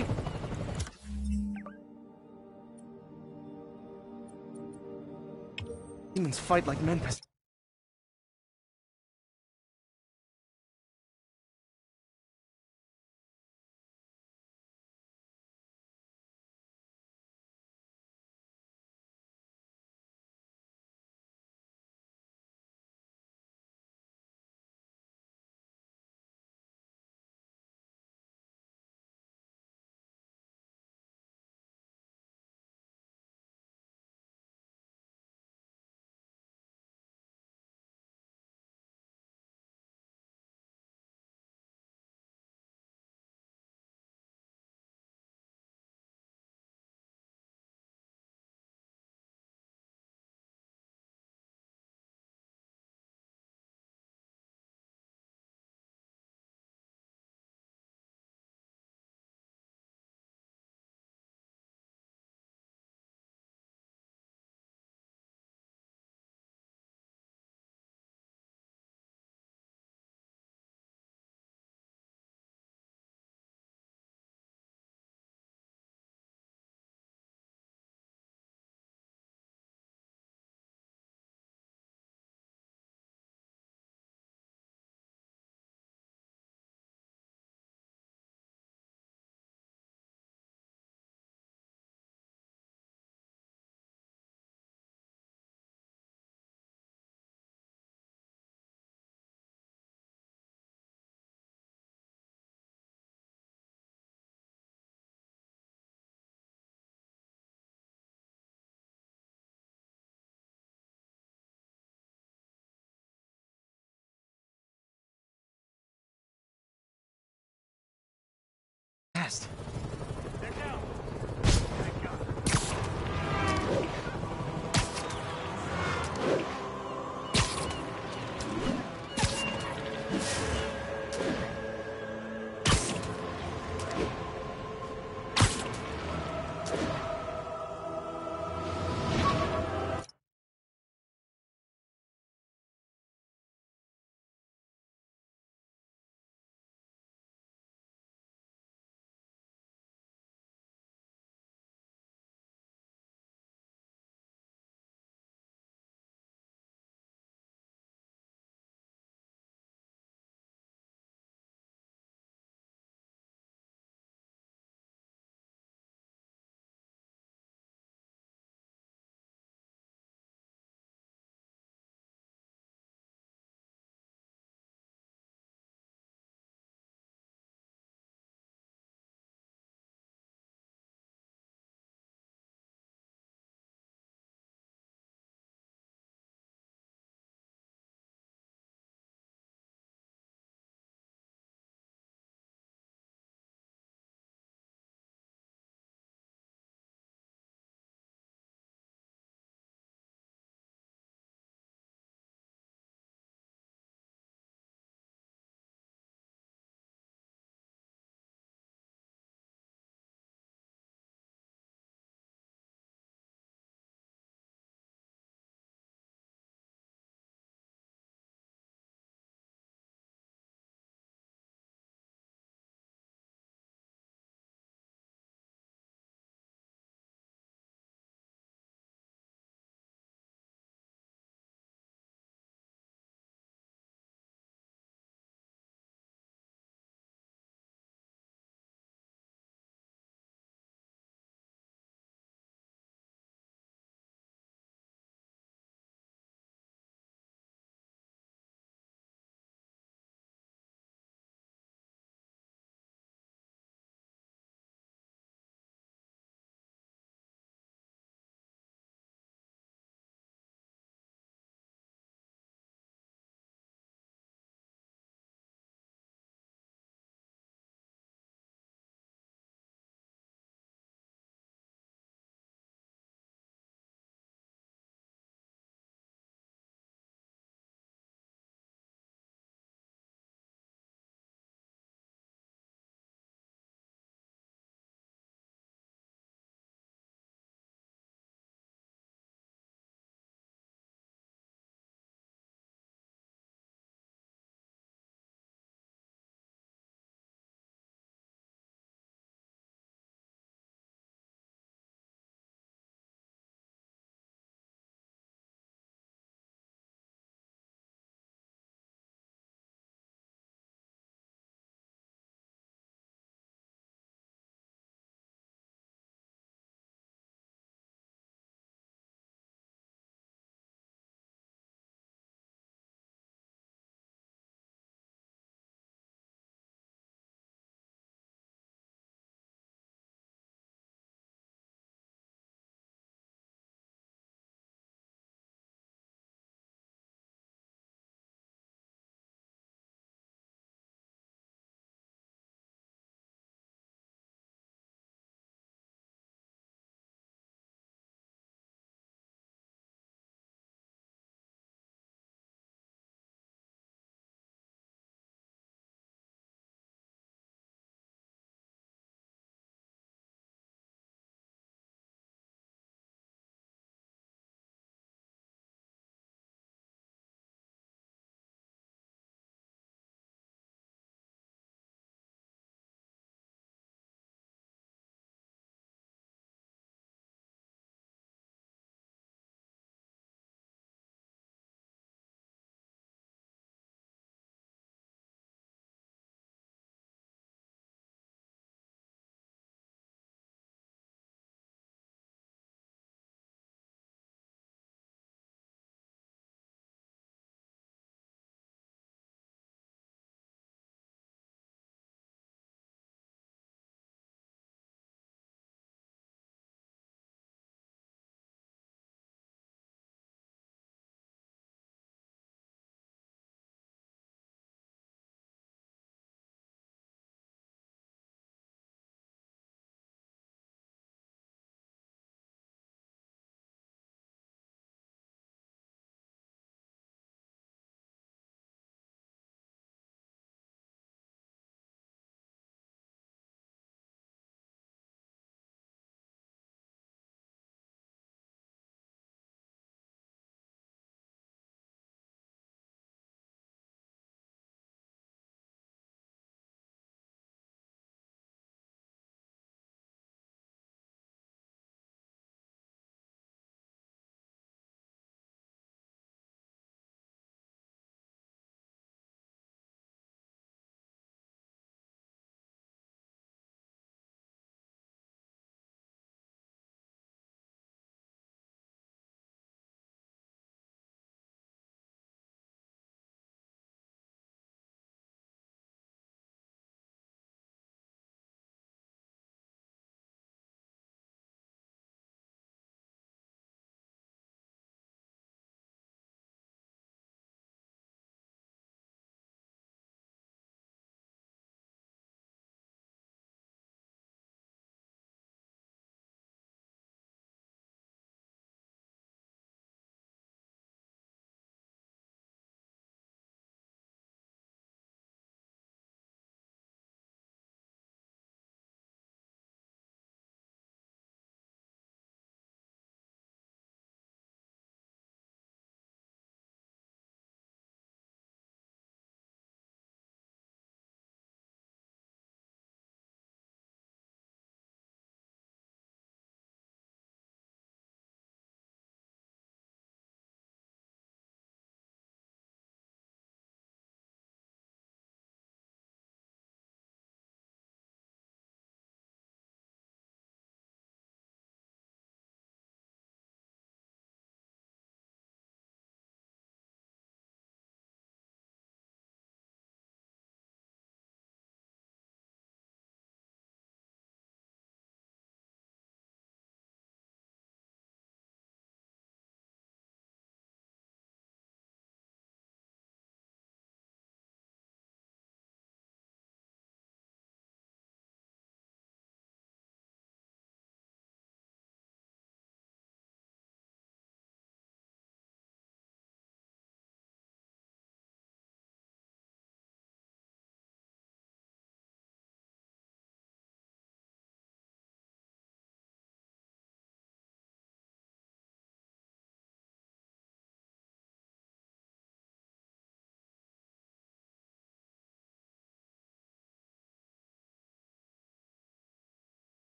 Demons fight like men possessed.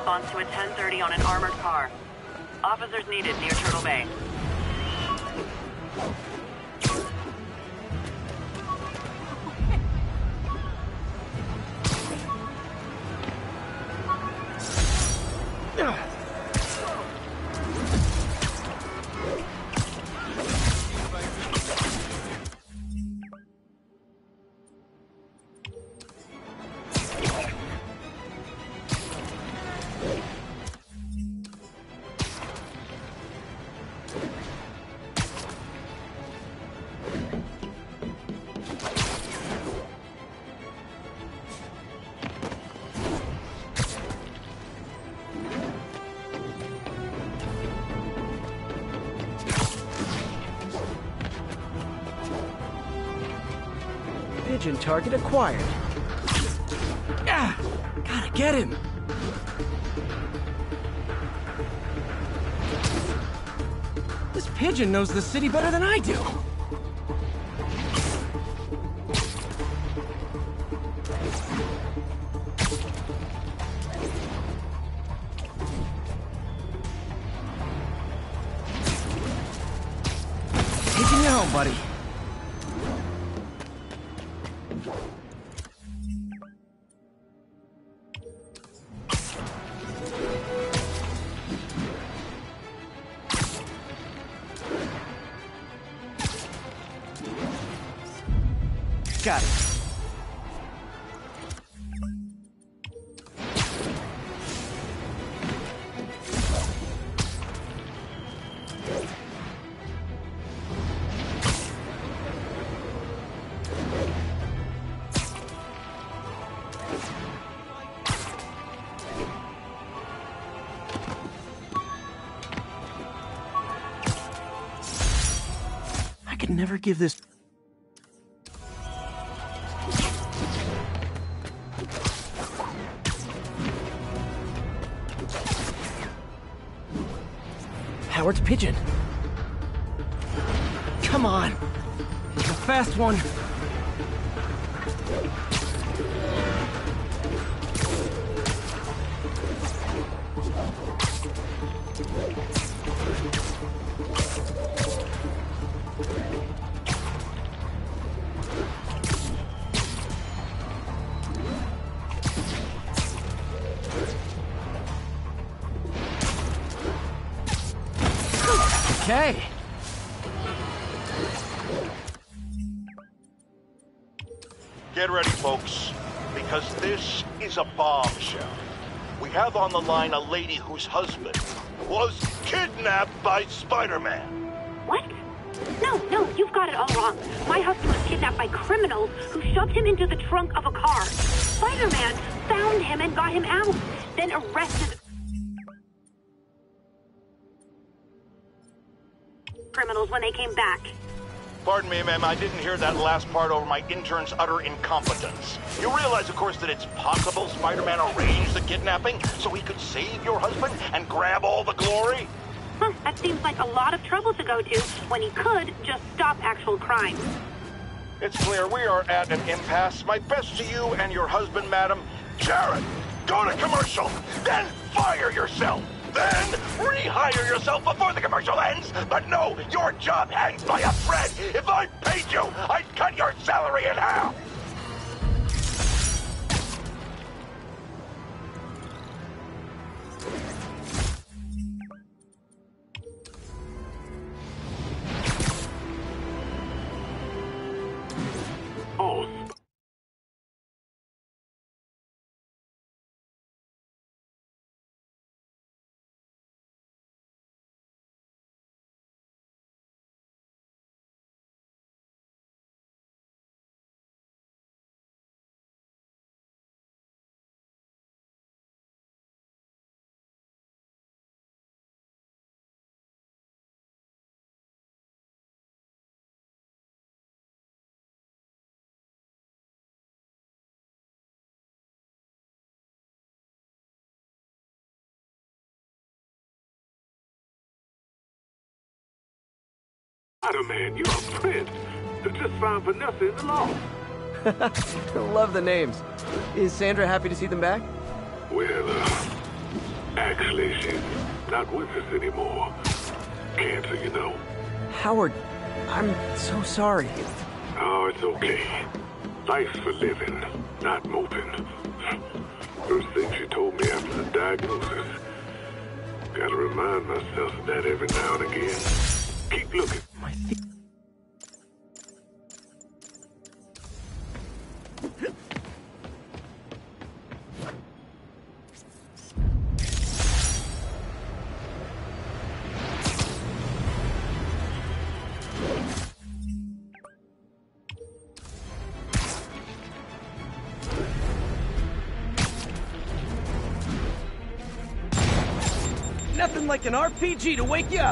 response to a 1030 on an armored car. Officers needed near Turtle Bay. Pigeon target acquired. Ah! Gotta get him! This pigeon knows the city better than I do! Taking you home, buddy. Got it. I could never give this... Howard's pigeon. Come on. He's a fast one. Okay. Get ready, folks, because this is a bombshell. We have on the line a lady whose husband was kidnapped by Spider-Man. What? No, you've got it all wrong. My husband was kidnapped by criminals who shoved him into the trunk of a car. Spider-Man found him and got him out, then arrested criminals when they came back. Pardon me, ma'am, I didn't hear that last part over my intern's utter incompetence. You realize, of course, that it's possible Spider-Man arranged the kidnapping so he could save your husband and grab all the glory? Huh, that seems like a lot of trouble to go to when he could just stop actual crime. It's clear we are at an impasse. My best to you and your husband, madam. Jared, go to commercial, then fire yourself. Then rehire yourself before the commercial ends. But no, your job hangs by a thread. If I paid you, I'd cut your salary in half. Oh, Spider-Man, you're a prince. Just find Vanessa in the law. Love the names. Is Sandra happy to see them back? Well, Actually, she's not with us anymore. Cancer, you know. Howard, I'm so sorry. Oh, it's okay. Life's for living, not moping. First thing she told me after the diagnosis. Gotta remind myself of that every now and again. Keep looking. Nothing like an RPG to wake you up.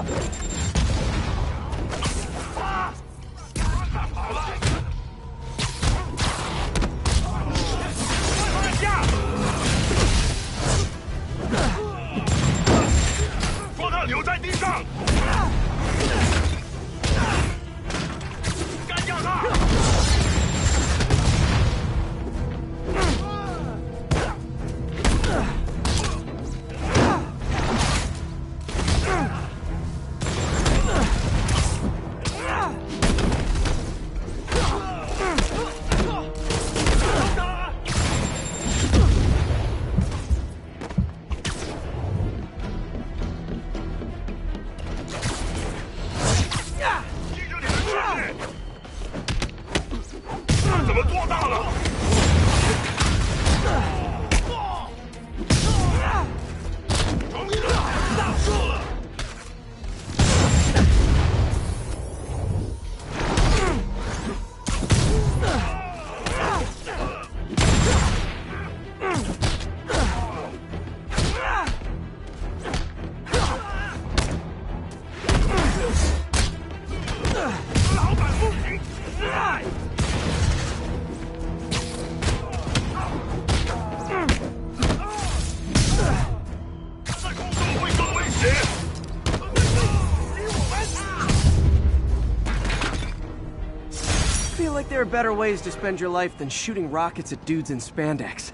There are better ways to spend your life than shooting rockets at dudes in spandex.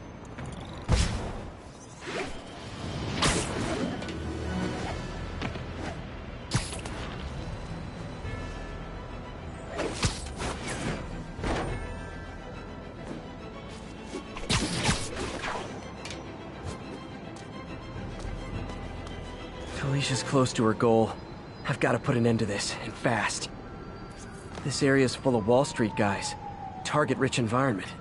Felicia's close to her goal. I've got to put an end to this, and fast. This area's full of Wall Street guys. Target-rich environment.